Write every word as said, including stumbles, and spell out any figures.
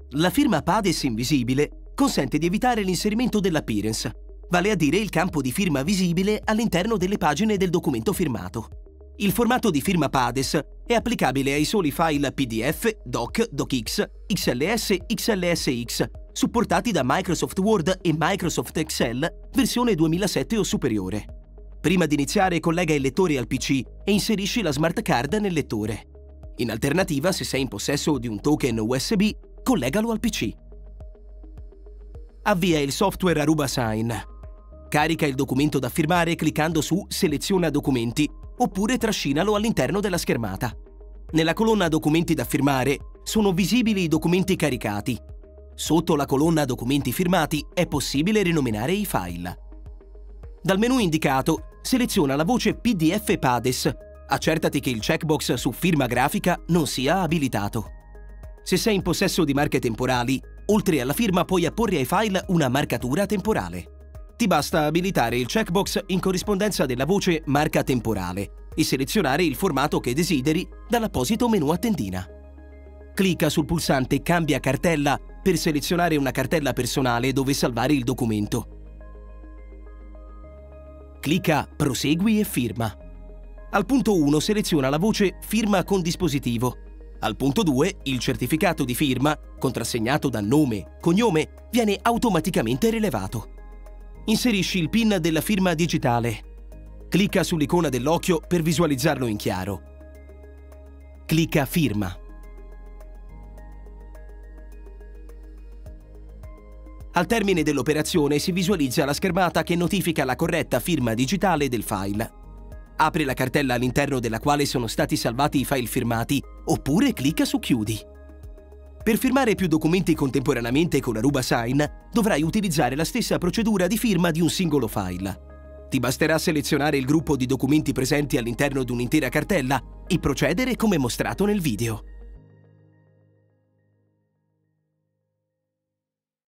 La firma PADES invisibile consente di evitare l'inserimento dell'appearance, vale a dire il campo di firma visibile all'interno delle pagine del documento firmato. Il formato di firma PADES è applicabile ai soli file P D F, Doc, DocX, X L S, X L S X, supportati da Microsoft Word e Microsoft Excel versione duemilasette o superiore. Prima di iniziare, collega il lettore al P C e inserisci la smart card nel lettore. In alternativa, se sei in possesso di un token U S B, collegalo al P C. Avvia il software Aruba Sign. Carica il documento da firmare cliccando su Seleziona documenti oppure trascinalo all'interno della schermata. Nella colonna Documenti da firmare sono visibili i documenti caricati. Sotto la colonna Documenti firmati è possibile rinominare i file. Dal menu indicato seleziona la voce P D F PADES. Accertati che il checkbox su Firma grafica non sia abilitato. Se sei in possesso di marche temporali, oltre alla firma puoi apporre ai file una marcatura temporale. Ti basta abilitare il checkbox in corrispondenza della voce Marca temporale e selezionare il formato che desideri dall'apposito menu a tendina. Clicca sul pulsante Cambia cartella per selezionare una cartella personale dove salvare il documento. Clicca Prosegui e firma. Al punto uno seleziona la voce Firma con dispositivo. Al punto due il certificato di firma, contrassegnato da nome, cognome, viene automaticamente rilevato. Inserisci il PIN della firma digitale. Clicca sull'icona dell'occhio per visualizzarlo in chiaro. Clicca Firma. Al termine dell'operazione si visualizza la schermata che notifica la corretta firma digitale del file. Apri la cartella all'interno della quale sono stati salvati i file firmati, oppure clicca su Chiudi. Per firmare più documenti contemporaneamente con Aruba Sign, dovrai utilizzare la stessa procedura di firma di un singolo file. Ti basterà selezionare il gruppo di documenti presenti all'interno di un'intera cartella e procedere come mostrato nel video.